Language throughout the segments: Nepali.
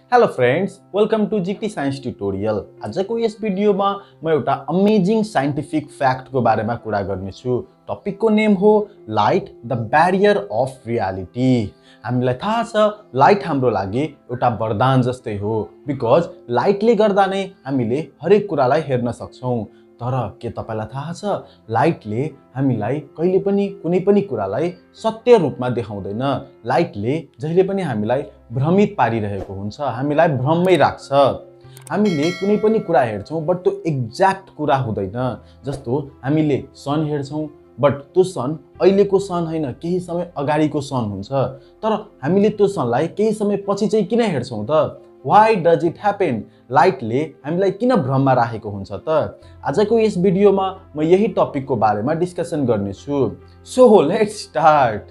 Hello friends, welcome to GT science tutorial. आजको यस भिडियोमा म एउटा अमेजिङ साइन्टिफिक फ्याक्टको बारेमा कुरा गर्नेछु। टपिकको नेम हो light the barrier of reality. हामीलाई थाहा छ लाइट हाम्रो लागि एउटा वरदान जस्तै हो, बिकज लाइटले गर्दा नै हामीले हरेक कुरालाई हेर्न सक्छौं। तर के तपाईलाई थाहा छ लाइटले हामीलाई कहिले पनि कुनै पनि कुरालाई सत्य रूपमा देखाउँदैन। लाइटले जहिले पनि हामीलाई भ्रमित पारिरहेको हुन्छ, हामीलाई भ्रममै राख्छ। हामीले कुनै पनि कुरा हेर्छौं बट त्यो एक्ज्याक्ट कुरा हुँदैन। जस्तो हामीले सन हेर्छौं बट त्यो सन अहिलेको सन हैन, केही समय अगाडिको सन हुन्छ। तर हामीले त्यो सनलाई केही समय पछि चाहिँ किन हेर्छौं त? Why does it happen? लाइटले हामीलाई किन भ्रममा राखेको हुन्छ त? आजको यस भिडियोमा म यही टपिकको बारेमा डिस्कसन गर्नेछु। So let's start.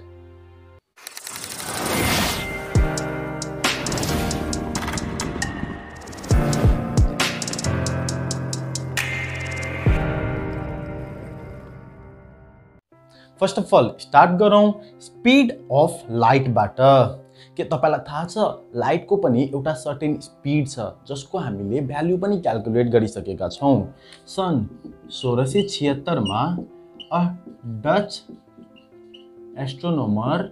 First of all start गरौँ स्पीड अफ लाइटबाट। के तपाईलाई थाहा छ लाइटको पनि एउटा सर्टेन स्पीड छ जसको हामीले भ्यालु पनि क्याल्कुलेट गरिसकेका छौं। सन् 1676 मा अ डच एस्ट्रोनोमर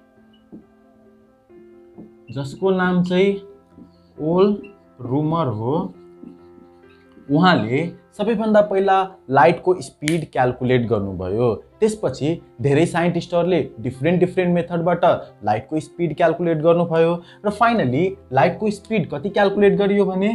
जसको नाम चाहिँ ओल रुमर हो, उहाँले सबैभन्दा पहिला लाइटको स्पीड क्याल्कुलेट गर्नुभयो। त्यसपछि धेरै साइन्टिस्टहरूले डिफ्रेन्ट मेथडबाट लाइटको स्पीड क्याल्कुलेट गर्नुभयो र फाइनली लाइटको स्पीड कति क्याल्कुलेट गरियो भने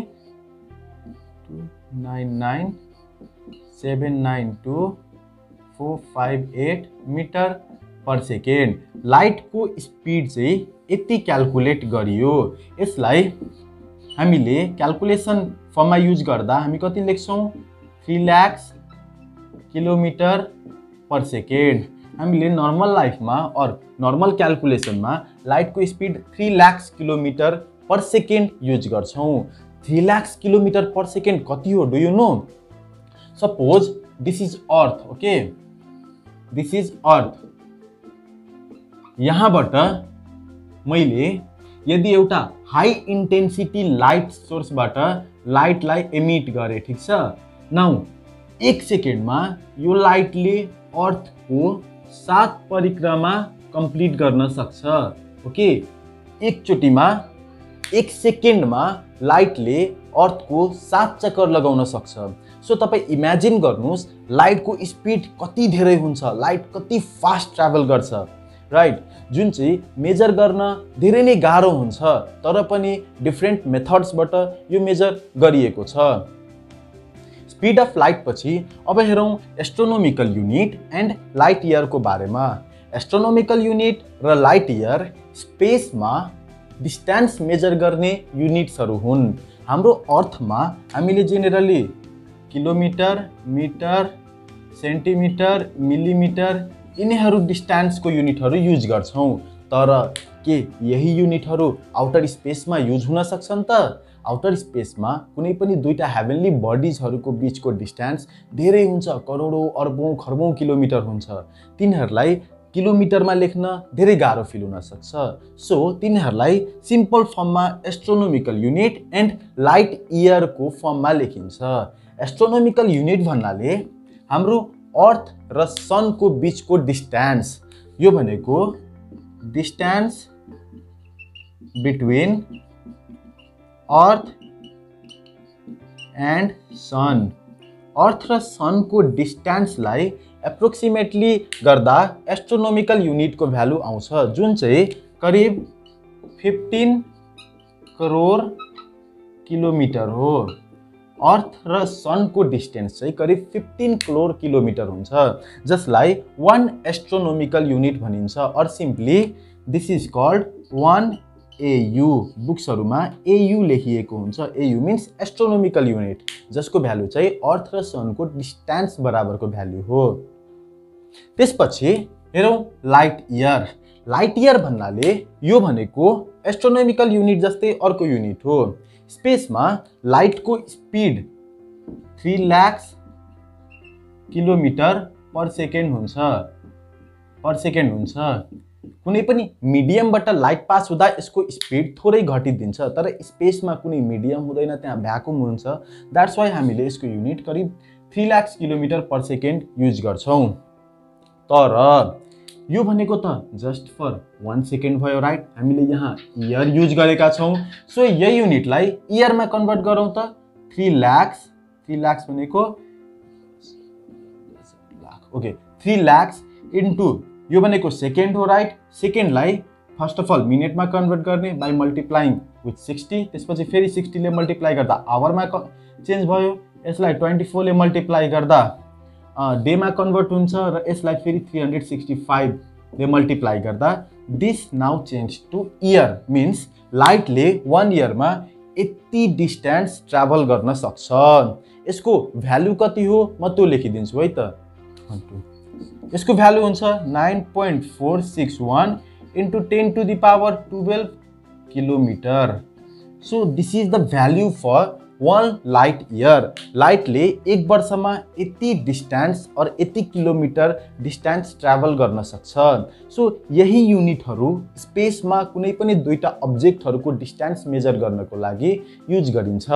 299,792,458 मिटर पर सेकेन्ड। लाइटको स्पीड चाहिँ यति क्याल्कुलेट गरियो। यसलाई हामीले क्याल्कुलेसन फर्ममा युज गर्दा हामी कति लेख्छौं? 3 लाख किलोमिटर पर सेकेन्ड। हामीले नर्मल लाइफमा और नर्मल क्याल्कुलेसनमा लाइटको speed 3 lakh kilometre per second use गर्छौं। 3 लाख किलोमिटर पर सेकेन्ड कति हो? Do you know? Suppose this is earth, okay, this is earth. यहाँबाट मैले यदि एउटा हाई इन्टेन्सिटी लाइट सोर्सबाट लाइटलाई एमिट गरे, ठीक छ? नाउ 1 सेकेन्डमा यो लाइटले अर्थको 7 परिक्रमा कम्प्लिट गर्न सक्छ। ओके, एकचोटीमा 1 सेकेन्डमा लाइटले अर्थको 7 चक्कर लगाउन सक्छ। सो तपाई इमेजिन गर्नुस् लाइटको स्पीड कति धेरै हुन्छ, लाइट कति फास्ट ट्राभल गर्छ, राइट? जुन चाहिँ मेजर गर्न धेरै नै गाह्रो हुन्छ, तर पनि डिफ्रेन्ट मेथड्सबाट यो मेजर गरिएको छ। स्पीड अफ लाइट पछि अब हेरौं एस्ट्रोनोमिकल युनिट एन्ड लाइट इयरको बारेमा। एस्ट्रोनोमिकल युनिट र लाइट इयर स्पेसमा डिस्टेन्स मेजर गर्ने युनिट्सहरू हुन्। हाम्रो अर्थमा हामीले generally kilometre, metre, centimetre, millimetre यिनीहरू डिस्टेन्सको युनिटहरू युज गर्छौं। तर के यही युनिटहरू आउटर स्पेसमा युज हुन सक्छन् त? आउटर स्पेसमा कुनै पनि दुईटा हेभेनली बडिजहरूको बीचको डिस्टेन्स धेरै हुन्छ, करोडौं अर्बौं खर्बौं किलोमिटर हुन्छ। तिनीहरूलाई किलोमिटरमा लेख्न धेरै गाह्रो फिल हुन सक्छ। सो तिनीहरूलाई सिम्पल फर्ममा एस्ट्रोनोमिकल युनिट एन्ड लाइट इयरको फर्ममा लेखिन्छ। एस्ट्रोनोमिकल युनिट भन्नाले हाम्रो अर्थ र सनको बीचको डिस्टेन्स, यो भनेको distance between earth and sun. Earth र सनको डिस्टेन्सलाई एप्रोक्सिमेटली गर्दा एस्ट्रोनोमिकल युनिटको भ्यालु आउँछ, जुन चाहिँ करिब 15 करोड किलोमिटर हो। अर्थ र सनको डिस्टेन्स चाहिँ करिब 15 करोड किलोमिटर हुन्छ, जसलाई 1 एस्ट्रोनोमिकल युनिट भनिन्छ। और simply this is called 1 AU। बुक्सहरूमा AU लेखिएको हुन्छ। AU मिन्स एस्ट्रोनोमिकल युनिट, जसको भ्यालु चाहिँ अर्थ र सनको डिस्टेन्स बराबरको भ्यालु हो। त्यसपछि हेरौं लाइट इयर। लाइट इयर भन्नाले यो भनेको एस्ट्रोनोमिकल युनिट जस्तै अर्को युनिट हो। स्पेसमा लाइटको speed 3 lakh kilometre per second हुन्छ। कुनै पनि मिडियमबाट लाइट पास हुँदा यसको स्पिड थोरै घटिदिन्छ, तर स्पेसमा कुनै मिडियम हुँदैन, त्यहाँ भ्याकुम हुन्छ। द्याट्स वाइ हामीले यसको युनिट करिब 3 lakh kilometre per second use गर्छौँ। तर यो भनेको त जस्ट फर 1 सेकेन्ड भयो, राइट? हामीले यहाँ इयर युज गरेका छौँ, सो यही युनिटलाई इयरमा कन्भर्ट गरौँ त 3 लाख भनेको ओके 3 लाख इन्टु यो भनेको सेकेन्ड हो, राइट? सेकेन्डलाई फर्स्ट अफ अल मिनेटमा कन्भर्ट गर्ने बाई मल्टिप्लाइङ विथ 60, त्यसपछि फेरि 60 ले मल्टिप्लाई गर्दा आवरमा चेन्ज भयो, यसलाई 24 ले मल्टिप्लाई गर्दा डेमा कन्भर्ट हुन्छ, र यसलाई फेरि 365 ले मल्टिप्लाई गर्दा this now change to year. Means लाइटले 1 इयरमा यति डिस्टेन्स ट्राभल गर्न सक्छ। यसको भ्यालु कति हो म त्यो लेखिदिन्छु है त। यसको भ्यालु हुन्छ 9.461 into 10 to the power 12 kilometre. So this is the value for 1 light year. लाइटले 1 वर्षमा यति डिस्टेन्स और यति किलोमिटर डिस्टेन्स ट्राभल गर्न सक्छ। सो यही युनिटहरू स्पेसमा कुनै पनि दुईटा अब्जेक्टहरूको डिस्टेन्स मेजर गर्नको लागि युज गरिन्छ।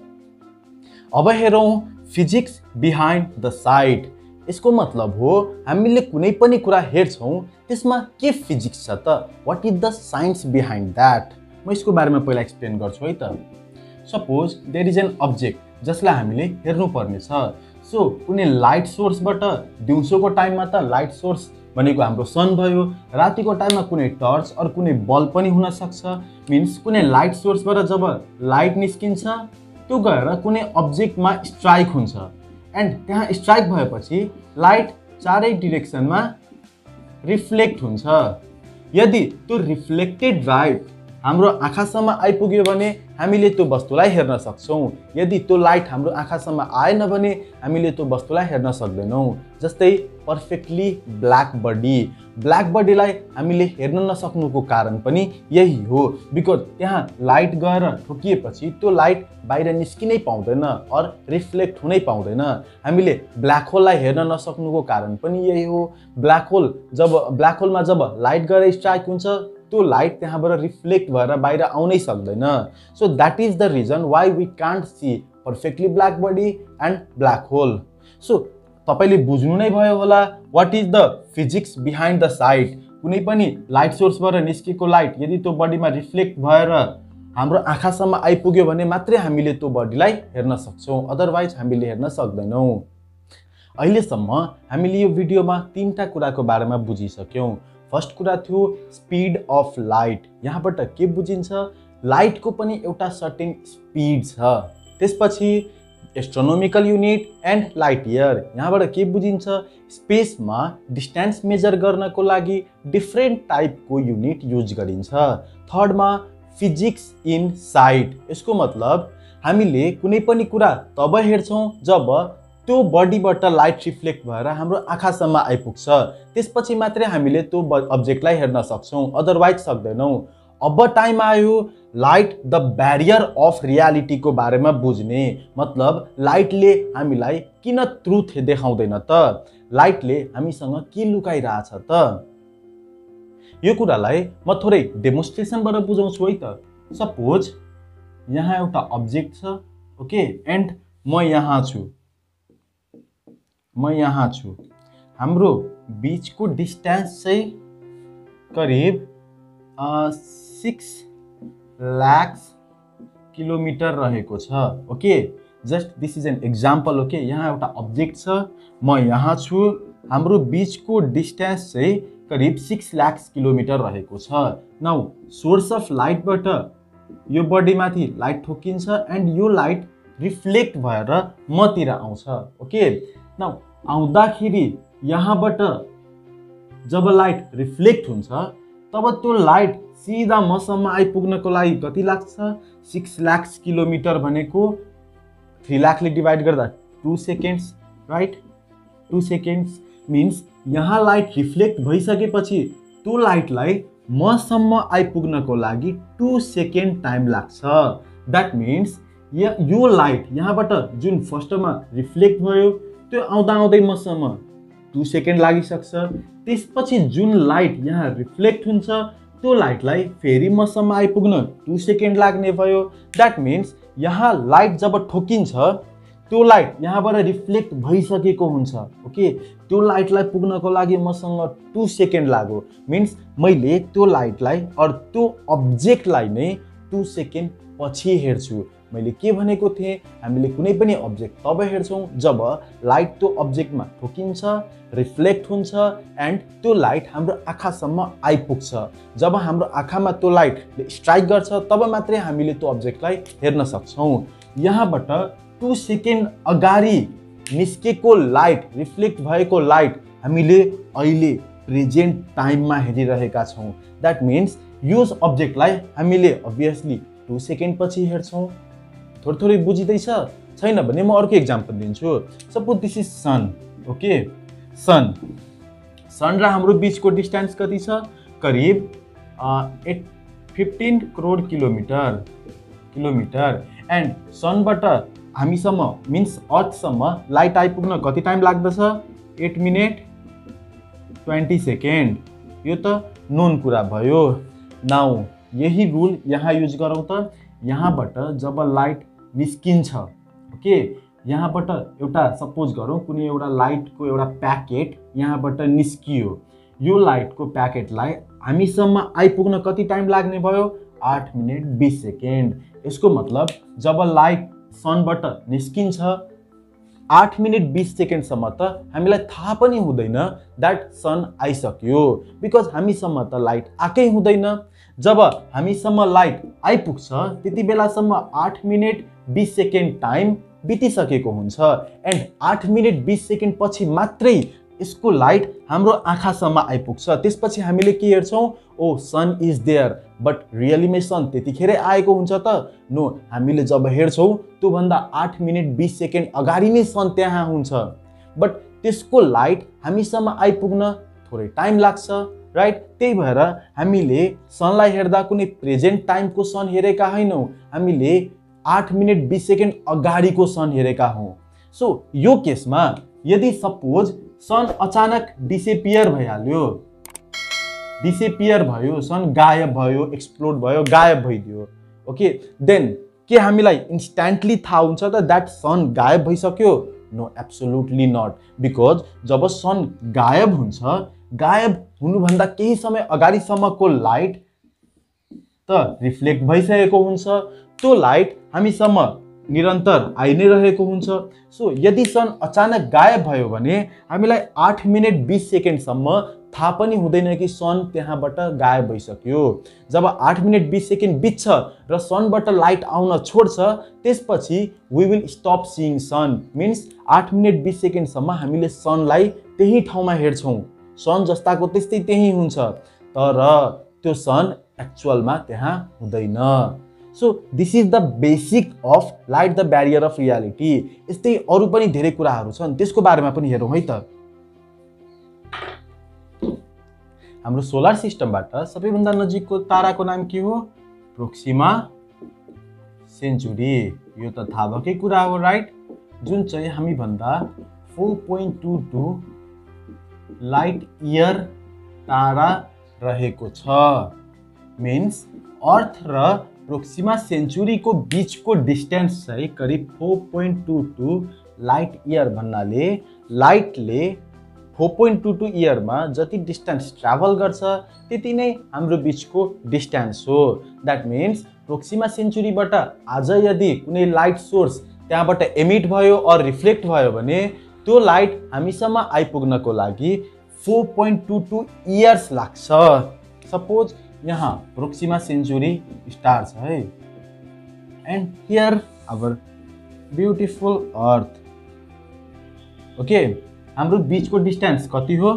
अब हेरौँ फिजिक्स बिहाइन्ड द साइट। यसको मतलब हो हामीले कुनै पनि कुरा हेर्छौँ त्यसमा के फिजिक्स छ त, what is the science behind that. म यसको बारेमा पहिला एक्सप्लेन गर्छु है त। Suppose there is an object जसलाई हामीले हेर्नु पर्ने छ। सो कुनै लाइट सोर्सबाट दिउँसोको टाइममा त लाइट सोर्स भनेको हाम्रो सन भयो, रातिको टाइममा कुनै टर्च और कुनै बल्ब पनि हुन सक्छ। मिन्स कुनै लाइट सोर्सबाट जब लाइट निस्किन्छ त्यो गएर कुनै अब्जेक्टमा स्ट्राइक हुन्छ, एन्ड त्यहाँ स्ट्राइक भएपछि लाइट चारै डिरेक्सनमा रिफ्लेक्ट हुन्छ। यदि त्यो रिफ्लेक्टेड लाइट हाम्रो आँखासम्म आइपुग्यो भने हामीले त्यो वस्तुलाई हेर्न सक्छौँ। यदि त्यो लाइट हाम्रो आँखासम्म आएन भने हामीले त्यो वस्तुलाई हेर्न सक्दैनौँ। जस्तै पर्फेक्टली ब्ल्याक बडीलाई हामीले हेर्न नसक्नुको कारण पनि यही हो, बिकज त्यहाँ लाइट गएर ठोकिएपछि त्यो लाइट बाहिर निस्किनै पाउँदैन और रिफ्लेक्ट हुनै पाउँदैन। हामीले ब्ल्याक होललाई हेर्न नसक्नुको कारण पनि यही हो। ब्ल्याक होलमा जब लाइट गएर स्ट्राइक हुन्छ त्यो लाइट त्यहाँबाट रिफ्लेक्ट भएर बाहिर आउनै सक्दैन। So that is the reason why we can't see perfectly black body and black hole. So तपाईले बुझ्नु नै भयो होला what is the physics behind the sight. कुनै पनि लाइट सोर्सबाट निस्केको लाइट यदि त्यो बडीमा रिफ्लेक्ट भएर हाम्रो आँखासम्म आइपुग्यो भने मात्रै हामीले त्यो बडीलाई हेर्न सक्छौँ, अदरवाइज हामीले हेर्न सक्दैनौँ। अहिलेसम्म हामीले यो भिडियोमा 3टा कुराको बारेमा बुझिसक्यौँ। फर्स्ट कुरा थियो स्पीड अफ लाइट। यहाँबाट के बुझिन्छ, लाइटको पनि एउटा सर्टेन स्पीड छ। त्यसपछि astronomical unit and light year. यहाँबाट के बुझिन्छ, स्पेसमा डिस्टेन्स मेजर गर्नको लागि डिफ्रेन्ट टाइपको युनिट युज गरिन्छ। थर्डमा फिजिक्स इन साइट। यसको मतलब हामीले कुनै पनि कुरा तब हेर्छौँ जब त्यो बडीबाट लाइट रिफ्लेक्ट भएर हाम्रो आँखासम्म आइपुग्छ, त्यसपछि मात्रै हामीले त्यो अब्जेक्टलाई हेर्न सक्छौँ, अदरवाइज सक्दैनौँ। अब टाइम आयो लाइट द ब्यारियर अफ रियालिटीको बारेमा बुझ्ने। मतलब लाइटले हामीलाई किन ट्रुथ देखाउँदैन त, लाइटले हामीसँग के लुकाइरहेछ त। यो कुरालाई म थोरै डेमोन्स्ट्रेसनबाट बुझाउँछु है त। सपोज यहाँ एउटा अब्जेक्ट छ, ओके, एन्ड म यहाँ छु। हाम्रो बीचको डिस्टेन्स चाहिँ करिब 6 लाख किलोमिटर रहेको छ। Okay, just this is an example. Okay, यहाँ एउटा अब्जेक्ट छ, म यहाँ छु, हाम्रो बीचको डिस्टेन्स चाहिँ करिब 6 लाख किलोमिटर रहेको छ। नाउ सोर्स अफ लाइटबाट यो बडीमाथि लाइट ठोकिन्छ एन्ड यो लाइट रिफ्लेक्ट भएर मतिर आउँछ। ओके, नाउ आउँदाखेरि यहाँबाट जब लाइट रिफ्लेक्ट हुन्छ तब त्यो लाइट सिधा मसम्म आइपुग्नको लागि कति लाग्छ, 6 लाख किलोमिटर भनेको 3 लाखले डिभाइड गर्दा 2 सेकेन्ड्स, राइट? 2 सेकेन्ड्स मिन्स यहाँ लाइट रिफ्लेक्ट भइसकेपछि त्यो लाइटलाई मसम्म आइपुग्नको लागि 2 सेकेन्ड टाइम लाग्छ। द्याट मिन्स यो लाइट यहाँबाट जुन फर्स्टमा रिफ्लेक्ट भयो त्यो आउँदा आउँदै मसम्म 2 सेकेन्ड लागिसक्छ। त्यसपछि जुन लाइट यहाँ रिफ्लेक्ट हुन्छ त्यो लाइटलाई फेरि मसम्म आइपुग्न 2 सेकेन्ड लाग्ने भयो। द्याट मिन्स यहाँ लाइट जब ठोकिन्छ त्यो लाइट यहाँबाट रिफ्लेक्ट भइसकेको हुन्छ। ओके, त्यो लाइटलाई पुग्नको लागि मसँग 2 सेकेन्ड लाग्यो। मिन्स मैले त्यो लाइटलाई और त्यो अब्जेक्टलाई नै 2 सेकेन्ड पछि हेर्छु। मैले के भनेको थिएँ, हामीले कुनै पनि अब्जेक्ट तब हेर्छौँ जब लाइट त्यो अब्जेक्टमा ठोकिन्छ, रिफ्लेक्ट हुन्छ एन्ड त्यो लाइट हाम्रो आँखासम्म आइपुग्छ। जब हाम्रो आँखामा त्यो लाइट स्ट्राइक गर्छ तब मात्रै हामीले त्यो अब्जेक्टलाई हेर्न सक्छौँ। यहाँबाट 2 सेकेन्ड अगाडि निस्केको लाइट, रिफ्लेक्ट भएको लाइट हामीले अहिले प्रेजेन्ट टाइममा हेरिरहेका छौँ। द्याट मिन्स यो अब्जेक्टलाई हामीले अभियसली 2 सेकेन्ड पछि हेर्छौँ। थोरै बुझिँदैछ? छैन भने म अर्को एक्जाम्पल दिन्छु। Suppose this is sun. Okay, sun र हाम्रो बिचको डिस्टेन्स कति छ? करिब 15 करोड किलोमिटर एन्ड सनबाट हामीसम्म मिन्स अर्थसम्म लाइट आइपुग्न कति टाइम लाग्दछ? 8 मिनट 20 सेकेन्ड। यो त नोन कुरा भयो। नाउ यही रुल यहाँ युज गरौँ त। यहाँबाट जब लाइट निस्किन्छ, ओके, यहाँबाट एउटा सपोज गरौँ कुनै एउटा लाइटको एउटा प्याकेट यहाँबाट निस्कियो। यो लाइटको प्याकेटलाई हामीसम्म आइपुग्न कति टाइम लाग्ने भयो? 8 मिनट 20 सेकेन्ड। यसको मतलब जब लाइट सनबाट निस्किन्छ 8 मिनट 20 सेकेन्डसम्म त हामीलाई थाहा पनि हुँदैन द्याट सन आइसक्यो, बिकज हामीसम्म त लाइट आएकै हुँदैन। जब हामीसम्म लाइट आइपुग्छ त्यति बेलासम्म 8 मिनट 20 सेकेन्ड टाइम बितिसकेको हुन्छ एन्ड 8 मिनट 20 सेकेन्ड पछि मात्रै यसको लाइट हाम्रो आँखासम्म आइपुग्छ। त्यसपछि हामीले के हेर्छौँ? Oh sun is there, but रियलीमै सन त्यतिखेरै आएको हुन्छ त? नो, हामीले जब हेर्छौँ त्योभन्दा 8 मिनट 20 सेकेन्ड अगाडि नै सन त्यहाँ हुन्छ, बट त्यसको लाइट हामीसम्म आइपुग्न थोरै टाइम लाग्छ, राइट? त्यही भएर हामीले सनलाई हेर्दा कुनै प्रेजेन्ट टाइमको सन हेरेका होइनौँ, हामीले 8 मिनट 20 सेकेन्ड अगाडिको सन हेरेका हौँ। सो यो केसमा यदि सपोज सन अचानक डिसेपियर भयो, सन गायब भयो, एक्सप्लोड भयो, गायब भइदियो, ओके, देन के हामीलाई इन्स्ट्यान्टली थाहा हुन्छ त द्याट सन गायब भइसक्यो? No, absolutely not. बिकज जब सन गायब हुन्छ, गायब हुनुभन्दा केही समय अगाडिसम्मको लाइट त रिफ्लेक्ट भइसकेको हुन्छ। त्यो लाइट हामीसम्म निरन्तर आइ नै रहेको हुन्छ। सो यदि सन अचानक गायब भयो भने हामीलाई 8 मिनट 20 सेकेन्डसम्म थाहा पनि हुँदैन कि सन त्यहाँबाट गायब भइसक्यो। जब 8 मिनट 20 सेकेन्ड बित्छ र सनबाट लाइट आउन छोड्छ त्यसपछि we will stop seeing sun. Means 8 minute 20 सेकेन्डसम्म हामीले सनलाई त्यही ठाउँमा हेर्छौँ, सन जस्ताको त्यस्तै त्यही हुन्छ, तर त्यो सन एक्चुअलमा त्यहाँ हुँदैन। So this is the basic of light the barrier of reality. यस्तै अरू पनि धेरै कुराहरू छन्, त्यसको बारेमा पनि हेरौँ है त। हाम्रो सोलर सिस्टमबाट सबैभन्दा नजिकको ताराको नाम के हो? Proxima Centauri. यो त थाहा भएकै कुरा हो, राइट? जुन चाहिँ हामीभन्दा 4.22 लाइट इयर तारा रहेको छ। मिन्स अर्थ र प्रोक्सिमा सेन्चुरीको बिचको डिस्टेन्स चाहिँ करिब 4.22 लाइट इयर भन्नाले लाइटले 4.22 इयरमा जति डिस्टेन्स ट्राभल गर्छ त्यति नै हाम्रो बिचको डिस्टेन्स हो। द्याट मिन्स प्रोक्सिमा सेन्चुरीबाट आज यदि कुनै लाइट सोर्स त्यहाँबाट एमिट भयो और रिफ्लेक्ट भयो भने त्यो लाइट हामीसम्म आइपुग्नको लागि 4.22 इयर्स लाग्छ। सपोज यहाँ प्रोक्सिमा सेन्चुरी स्टार छ है, and here our beautiful Earth. Okay, हाम्रो बिचको डिस्टेन्स कति हो?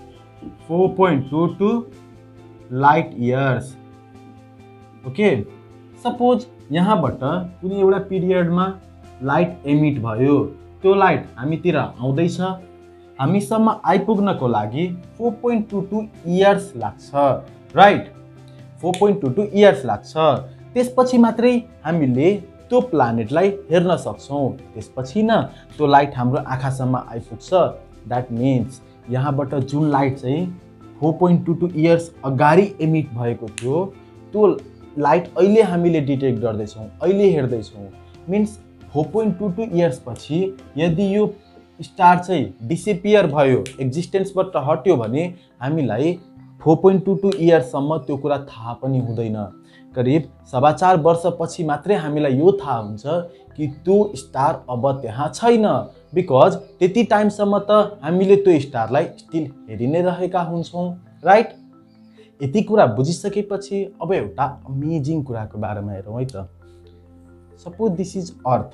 4.22 लाइट इयर्स। ओके, सपोज यहाँबाट कुनै एउटा पिरियडमा लाइट एमिट भयो, त्यो लाइट हामीतिर आउँदैछ, हामीसम्म आइपुग्नको लागि 4.22 इयर्स लाग्छ, राइट? 4.22 इयर्स लाग्छ। त्यसपछि मात्रै हामीले त्यो प्लानेटलाई हेर्न सक्छौँ। त्यसपछि न त्यो लाइट हाम्रो आँखासम्म आइपुग्छ। द्याट मिन्स यहाँबाट जुन लाइट चाहिँ 4.22 इयर्स अगाडि एमिट भएको थियो त्यो लाइट अहिले हामीले डिटेक्ट गर्दैछौँ, अहिले हेर्दैछौँ। मिन्स 4.22 इयर्स पछि यदि यो स्टार चाहिँ डिसेपियर भयो, एक्जिस्टेन्सबाट हट्यो भने हामीलाई 4.22 इयर्ससम्म त्यो कुरा थाहा पनि हुँदैन। करिब 4.25 वर्षपछि मात्रै हामीलाई यो थाहा हुन्छ कि त्यो स्टार अब त्यहाँ छैन, बिकज त्यति टाइमसम्म त हामीले त्यो स्टारलाई स्टिल हेरि नै रहेका हुन्छौँ, राइट? यति कुरा बुझिसकेपछि अब एउटा अमेजिङ कुराको बारेमा हेरौँ है त। Suppose this is earth,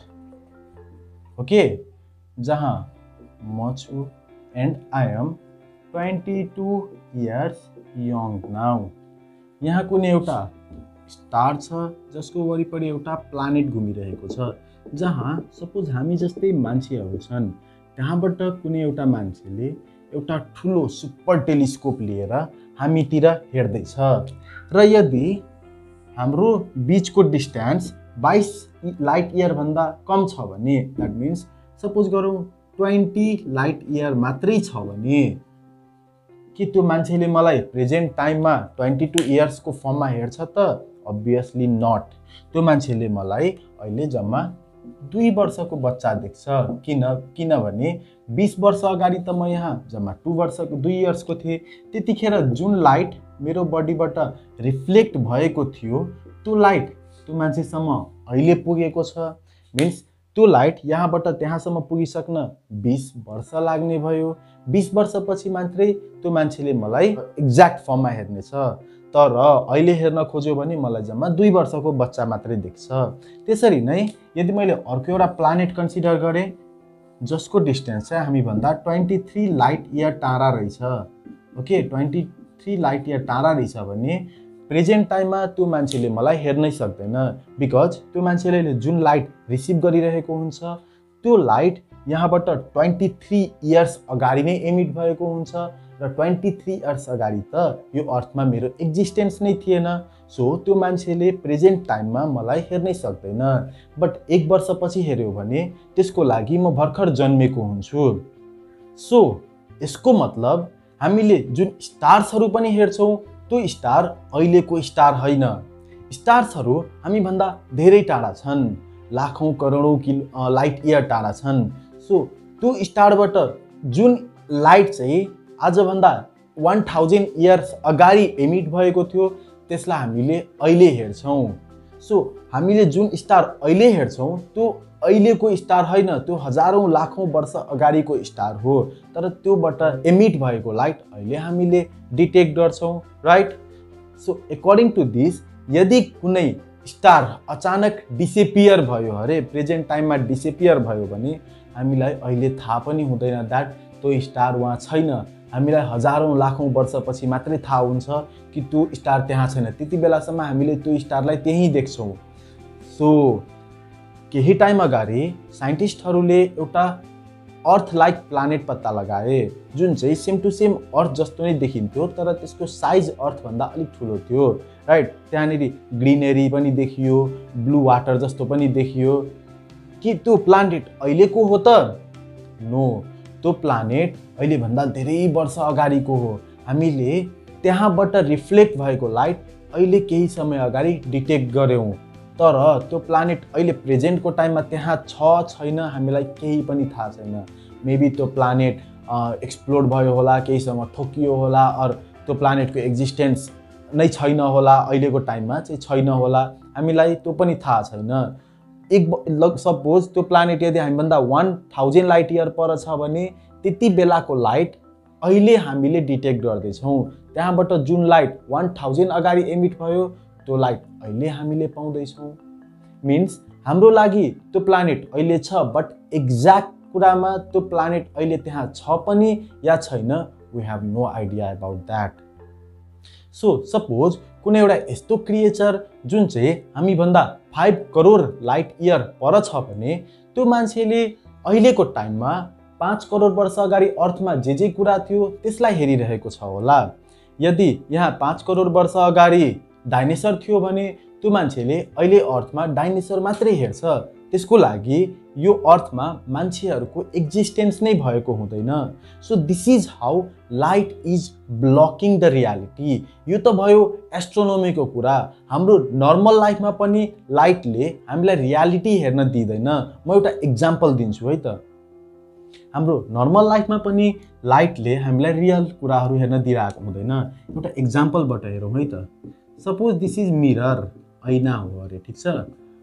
okay, जहाँ म छु and I am 22 years young now. यहाँ कुनै एउटा स्टार छ जसको वरिपरि एउटा प्लानेट घुमिरहेको छ, जहाँ सपोज हामी जस्तै मान्छेहरू छन्। त्यहाँबाट कुनै एउटा मान्छेले एउटा ठुलो सुपर टेलिस्कोप लिएर हामीतिर हेर्दैछ र यदि हाम्रो बिचको डिस्टेन्स 22 लाइट इयर भन्दा कम छ भने, द्याट मिन्स सपोज गरौँ 20 लाइट इयर मात्रै छ भने, के त्यो मान्छेले मलाई प्रेजेन्ट टाइममा 22 इयर्सको फर्ममा हेर्छ त? Obviously not. त्यो मान्छेले मलाई अहिले जम्मा 2 वर्षको बच्चा देख्छ। किनभने 20 वर्ष अगाडि त म यहाँ जम्मा 2 इयर्सको थिएँ। त्यतिखेर जुन लाइट मेरो बडीबाट रिफ्लेक्ट भएको थियो त्यो लाइट त्यो मान्छेसम्म अहिले पुगेको छ। मिन्स त्यो लाइट यहाँबाट त्यहाँसम्म पुगिसक्न 20 वर्ष लाग्ने भयो। 20 वर्षपछि मात्रै त्यो मान्छेले मलाई एक्ज्याक्ट फर्ममा हेर्नेछ। तर अहिले हेर्न खोज्यो भने मलाई जम्मा 2 वर्षको बच्चा मात्रै देख्छ। त्यसरी नै यदि मैले अर्को एउटा प्लानेट कन्सिडर गरेँ जसको डिस्टेन्स चाहिँ हामीभन्दा 23 लाइट इयर टाढा रहेछ, ओके, 23 लाइट इयर टाढा रहेछ भने प्रेजेन्ट टाइममा त्यो मान्छेले मलाई हेर्नै सक्दैन, बिकज त्यो मान्छेले जुन लाइट रिसिभ गरिरहेको हुन्छ त्यो लाइट यहाँबाट 23 इयर्स अगाडि नै एमिट भएको हुन्छ र 23 इयर्स अगाडि त यो अर्थमा मेरो एक्जिस्टेन्स नै थिएन। सो त्यो मान्छेले प्रेजेन्ट टाइममा मलाई हेर्नै सक्दैन। बट 1 वर्षपछि हेऱ्यो भने त्यसको लागि म भर्खर जन्मेको हुन्छु। सो यसको मतलब हामीले जुन स्टार्सहरू पनि हेर्छौँ त्यो स्टार अहिलेको स्टार होइन। स्टार्सहरू हामीभन्दा धेरै टाढा छन्, लाखौँ करोडौँ लाइट इयर टाढा छन्। सो त्यो स्टारबाट जुन लाइट चाहिँ आजभन्दा 1000 इयर्स अगाडि एमिट भएको थियो त्यसलाई हामीले अहिले हेर्छौँ। सो हामीले जुन स्टार अहिले हेर्छौँ त्यो अहिलेको स्टार होइन, त्यो हजारौँ लाखौँ वर्ष अगाडिको स्टार हो। तर त्योबाट एमिट भएको लाइट अहिले हामीले डिटेक्ट गर्छौँ, right? So according to this, यदि कुनै स्टार अचानक डिसेपियर भयो अरे, प्रेजेन्ट टाइममा डिसेपियर भयो भने हामीलाई अहिले थाहा पनि हुँदैन द्याट त्यो स्टार वहाँ छैन। हामीलाई हजारौँ लाखौँ वर्षपछि मात्रै थाहा हुन्छ कि त्यो स्टार त्यहाँ छैन। त्यति बेलासम्म हामीले त्यो स्टारलाई त्यहीँ देख्छौँ। सो केही टाइम अगाडि साइन्टिस्टहरूले एउटा अर्थ लाइक प्लानेट पत्ता लगाए जुन चाहिँ सेम टु सेम अर्थ जस्तो नै देखिन्थ्यो, तर त्यसको साइज अर्थभन्दा अलिक ठुलो थियो, राइट? त्यहाँनिर ग्रिनेरी पनि देखियो, ब्लू वाटर जस्तो पनि देखियो। कि त्यो प्लानेट अहिलेको हो त? नो, त्यो प्लानेट अहिलेभन्दा धेरै वर्ष अगाडिको हो। हामीले त्यहाँबाट रिफ्लेक्ट भएको लाइट अहिले केही समय अगाडि डिटेक्ट गऱ्यौँ, तर त्यो प्लानेट अहिले प्रेजेन्टको टाइममा त्यहाँ छ छैन हामीलाई केही पनि थाहा छैन। मेबी त्यो प्लानेट एक्सप्लोड भयो होला, केहीसँग ठोकियो होला, अर त्यो प्लानेटको एक्जिस्टेन्स नै छैन होला, अहिलेको टाइममा चाहिँ छैन होला, हामीलाई त्यो पनि थाहा छैन। सपोज त्यो प्लानेट यदि हामीभन्दा 1000 लाइट इयर पर छ भने त्यति बेलाको लाइट अहिले हामीले डिटेक्ट गर्दैछौँ। त्यहाँबाट जुन लाइट 1000 अगाडि एमिट भयो त्यो लाइट अहिले हामीले पाउँदैछौँ। मिन्स हाम्रो लागि त्यो प्लानेट अहिले छ, बट एक्ज्याक्ट कुरामा त्यो प्लानेट अहिले त्यहाँ छ पनि या छैन, we have no idea about that. So suppose कुनै एउटा यस्तो क्रिएचर जुन चाहिँ हामीभन्दा 5 करोड लाइट इयर पर छ भने त्यो मान्छेले अहिलेको टाइममा 5 करोड वर्ष अगाडि अर्थमा जे कुरा थियो त्यसलाई हेरिरहेको छ होला। यदि यहाँ 5 करोड वर्ष अगाडि डाइनोसर थियो भने त्यो मान्छेले अहिले अर्थमा डाइनोसर मात्रै हेर्छ, त्यसको लागि यो अर्थमा मान्छेहरूको एक्जिस्टेन्स नै भएको हुँदैन। So this is how light is blocking the reality. यो त भयो एस्ट्रोनोमीको कुरा। हाम्रो नर्मल लाइफमा पनि लाइटले हामीलाई रियालिटी हेर्न दिँदैन। म एउटा इक्जाम्पल दिन्छु है त। हाम्रो नर्मल लाइफमा पनि लाइटले हामीलाई रियल कुराहरू हेर्न दिइरहेको हुँदैन। एउटा इक्जाम्पलबाट हेरौँ है त। सपोज दिस इज मिरर, ऐना हो अरे, ठिक छ।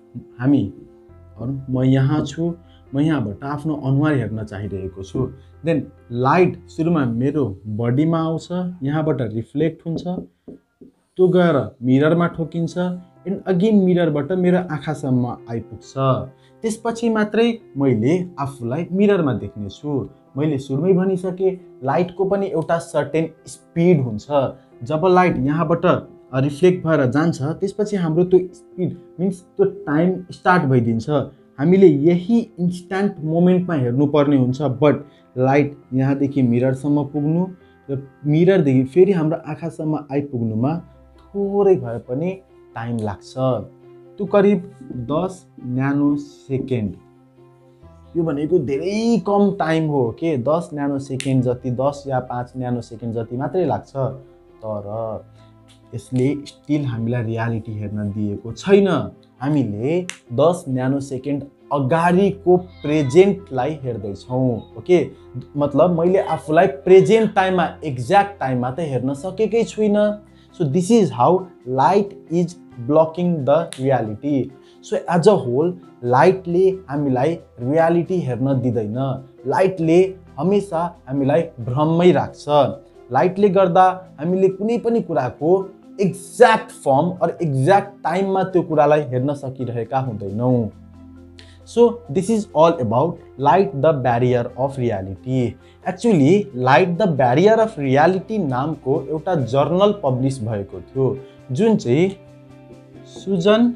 म यहाँ छु, म यहाँबाट आफ्नो अनुहार हेर्न चाहिरहेको छु। देन लाइट सुरुमा मेरो बडीमा आउँछ, यहाँबाट रिफ्लेक्ट हुन्छ, त्यो गएर मिररमा ठोकिन्छ, एन्ड अगेन मिररबाट मेरो आँखासम्म आइपुग्छ। त्यसपछि मात्रै मैले आफूलाई मिररमा देख्नेछु। मैले सुरुमै भनिसकेँ, लाइटको पनि एउटा सर्टेन स्पिड हुन्छ। जब लाइट यहाँबाट रिफ्लेक्ट भएर जान्छ, त्यसपछि हाम्रो त्यो स्पिड मिन्स त्यो टाइम स्टार्ट भइदिन्छ। हामीले यही इन्स्ट्यान्ट मोमेन्टमा हेर्नुपर्ने हुन्छ। बट लाइट यहाँदेखि मिररसम्म पुग्नु र मिररदेखि फेरि हाम्रो आँखासम्म आइपुग्नुमा थोरै भए पनि टाइम लाग्छ। त्यो करिब 10 न्यानो सेकेन्ड। यो भनेको धेरै कम टाइम हो के, 10 न्यानो सेकेन्ड जति, 10 या 5 न्यानो सेकेन्ड जति मात्रै लाग्छ। तर यसले स्टिल हामीलाई रियालिटी हेर्न दिएको छैन। हामीले 10 न्यानो सेकेन्ड अगाडिको प्रेजेन्टलाई हेर्दैछौँ। ओके, मतलब मैले आफूलाई प्रेजेन्ट टाइममा, एक्ज्याक्ट टाइममा त हेर्न सकेकै छुइनँ। So this is how light is blocking the reality. So as a whole लाइटले हामीलाई रियालिटी हेर्न दिँदैन। लाइटले हमेसा हामीलाई भ्रममै राख्छ। लाइटले गर्दा हामीले कुनै पनि कुराको एक्ज्याक्ट फर्म और एक्ज्याक्ट टाइममा त्यो कुरालाई हेर्न सकिरहेका हुँदैनौँ। So this is all about light the barrier of reality. Actually light the barrier of reality नामको एउटा जर्नल पब्लिस भएको थियो, जुन चाहिँ सुजन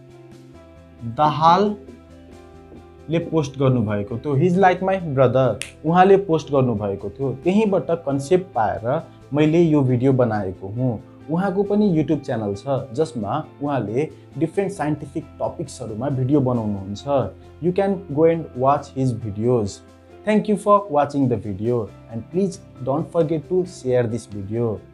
दाहालले पोस्ट गर्नुभएको थियो। हिज लाइक माई ब्रदर, उहाँले पोस्ट गर्नुभएको थियो। त्यहीँबाट कन्सेप्ट पाएर मैले यो भिडियो बनाएको हुँ। उहाँको पनि युट्युब च्यानल छ, जसमा उहाँले डिफ्रेन्ट साइन्टिफिक टपिक्सहरूमा भिडियो बनाउनुहुन्छ। You can go and watch his videos. Thank you for watching the video, and please don't forget to share this video.